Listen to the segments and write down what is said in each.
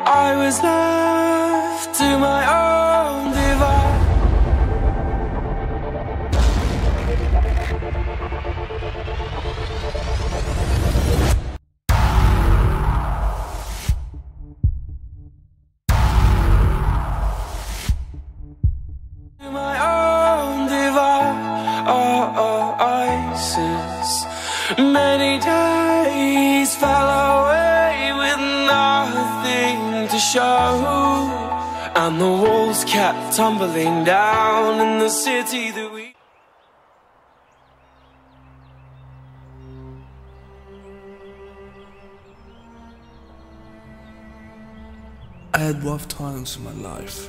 I was left to my own device. To my own devices. Many days fell away with nothing to show, and the walls kept tumbling down in the city that we... I had rough times in my life,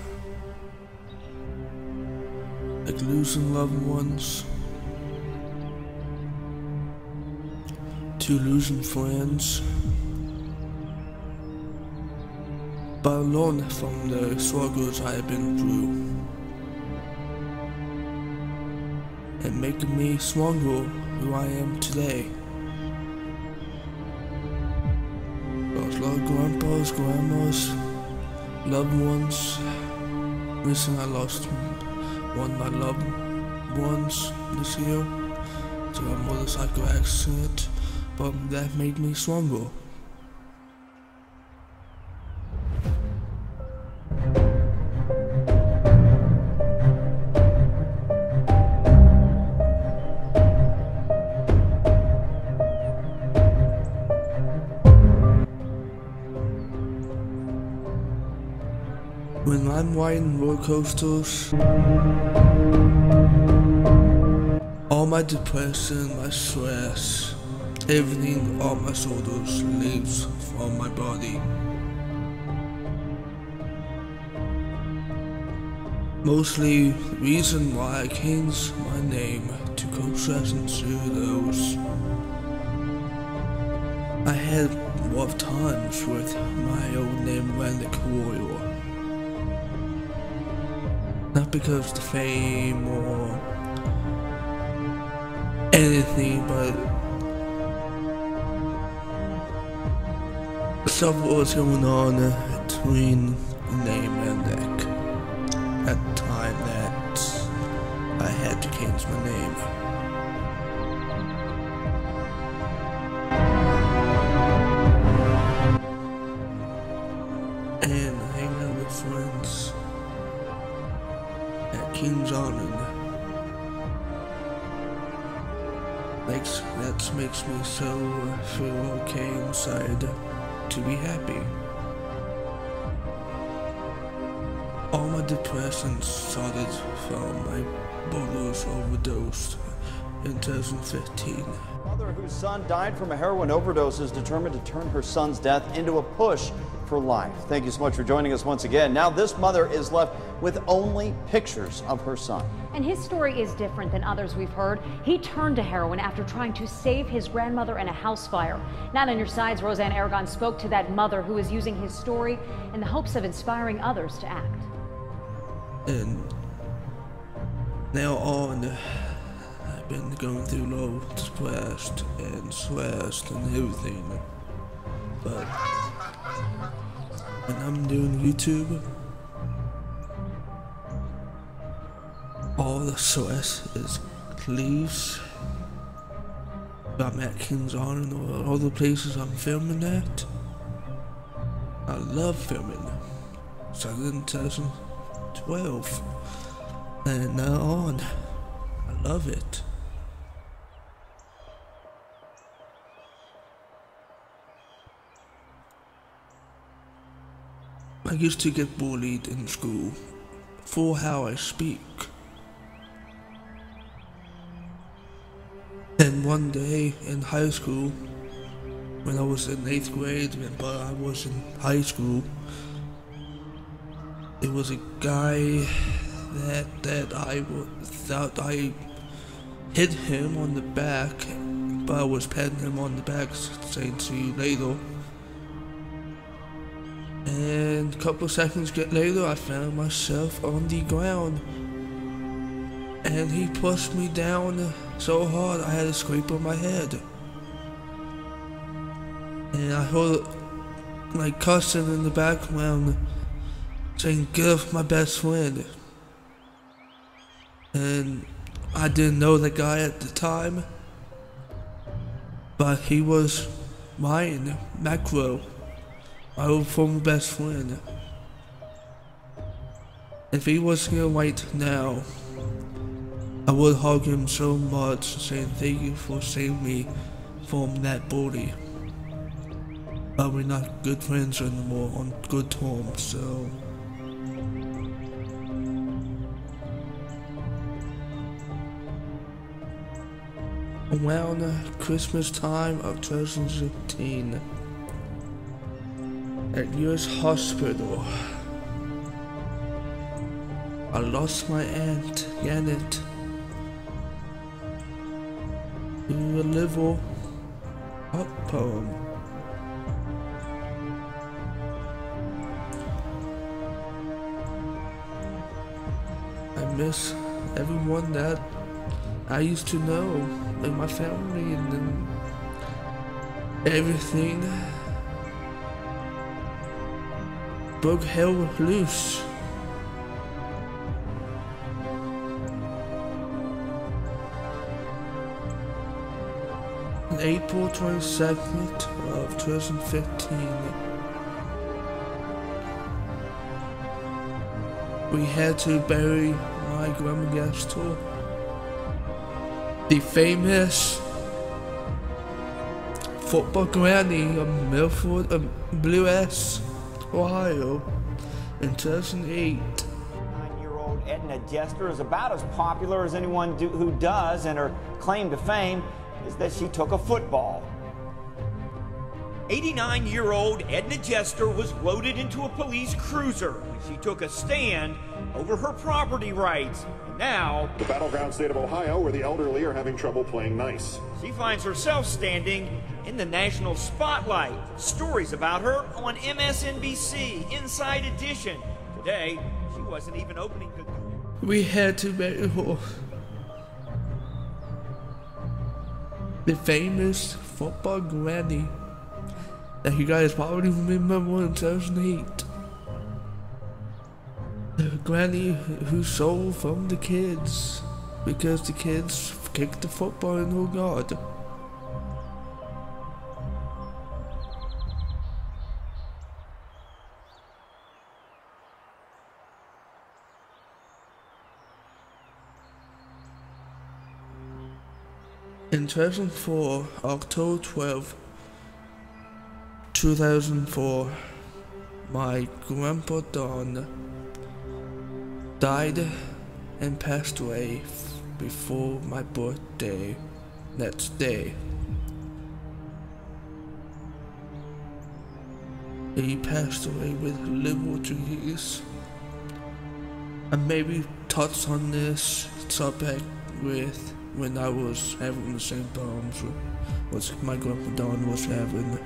like losing loved ones, to losing friends. But I learned from the struggles I have been through, and making me stronger who I am today. Lost a lot of grandpas, grandmas, loved ones. Recently I lost one of my loved ones this year to a motorcycle accident, but that made me stronger. When I'm riding roller coasters, all my depression, my stress, everything on my shoulders leaves from my body. Mostly the reason why I changed my name to Co-Stressing Studios. I had rough times with my old name, Randy Warrior. Not because of the fame or anything, but stuff was going on between the name and Nick at the time that I had to change my name. And hang out with friends at Kings Island. That makes me so feel okay inside to be happy. All my depression started from my brother's overdose in 2015. A mother whose son died from a heroin overdose is determined to turn her son's death into a push for life. Thank you so much for joining us once again. Now this mother is left with only pictures of her son. And his story is different than others we've heard. He turned to heroin after trying to save his grandmother in a house fire. Now on your sides, Roseanne Aragon spoke to that mother who is using his story in the hopes of inspiring others to act. And now on, I've been going through low, depressed and stressed and everything. But when I'm doing YouTube, all the stress leaves. I'm at Kings Island or all the places I'm filming at. I love filming. Started in 2012. And now on, I love it. I used to get bullied in school for how I speak. And one day in high school, when I was in 8th grade, but I was in high school, it was a guy that I thought I hit him on the back, but I was patting him on the back saying see you later. And a couple seconds later, I found myself on the ground. And he pushed me down so hard I had a scrape on my head. And I heard like cussing in the background, saying "get off my best friend," and I didn't know the guy at the time, but he was Ryan Macro, my old former best friend. If he was here right now, I would hug him so much, saying thank you for saving me from that bully. But we're not good friends anymore, on good terms, so. Around Christmas time of 2016, at US Hospital, I lost my aunt, Janet, to a liver heart poem. I miss everyone that I used to know in my family, and then everything broke hell loose. On April 22nd of 2015, we had to bury my grandma Gaston, the famous football granny of Milford, Blue S, Ohio, in 2008. 9-year-old Edna Jester is about as popular as anyone who does, and her claim to fame is that she took a football. 89-year-old Edna Jester was loaded into a police cruiser when she took a stand over her property rights. And now, the battleground state of Ohio, where the elderly are having trouble playing nice. she finds herself standing in the national spotlight. Stories about her on MSNBC Inside Edition. Today, she wasn't even opening the door. We had to bury her. The famous football granny that you guys probably remember in 2008. The granny who stole from the kids because the kids kicked the football in her yard. In 2004, October 12, 2004, my grandpa Don died and passed away before my birthday next day. He passed away with liver disease. I maybe touched on this subject with when I was having the same problems with what my grandpa Don was had.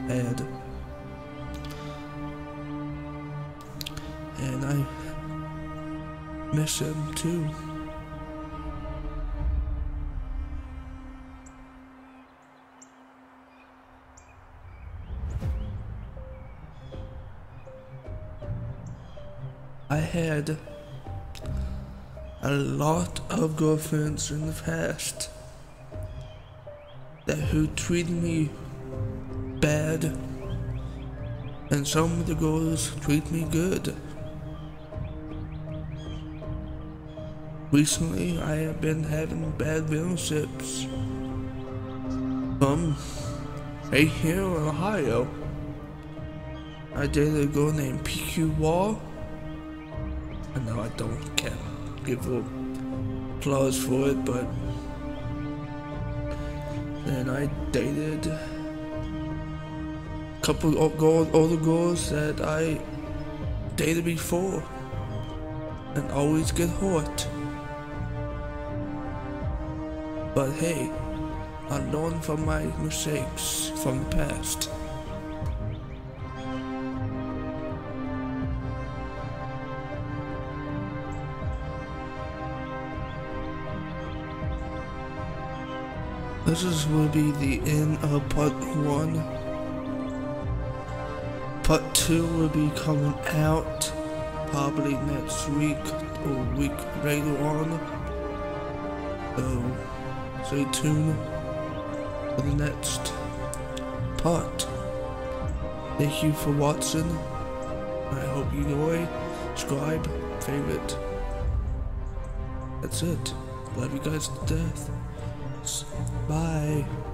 And I miss him too. I had a lot of girlfriends in the past who treated me bad, and some of the girls treat me good. Recently, I have been having bad relationships from right here in Ohio. I dated a girl named PQ Wall. I know I can't give her applause for it, but then I dated a couple of older girls that I dated before and always get hurt. But hey, I learned from my mistakes from the past. This will be the end of part 1. Part 2 will be coming out probably next week or a week later on. So stay tuned for the next part. Thank you for watching. I hope you enjoy. Subscribe, favorite. That's it. Love you guys to death. Bye.